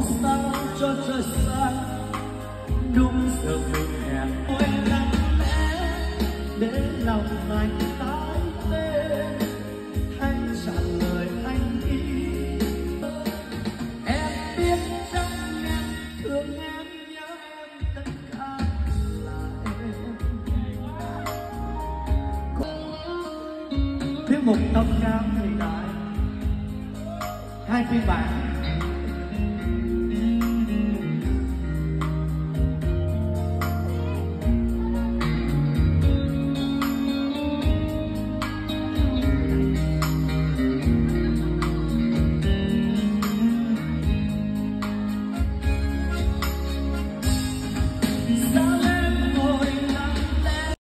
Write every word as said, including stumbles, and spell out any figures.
sao cho trời sáng đúng giờ mình hẹn tôi lặng lẽ để lòng anh tái lên anh trả lời anh đi. Em biết rằng em thương em nhớ em tất cả là em. Tiết mục Tâm Cam hiện đại hai phiên bản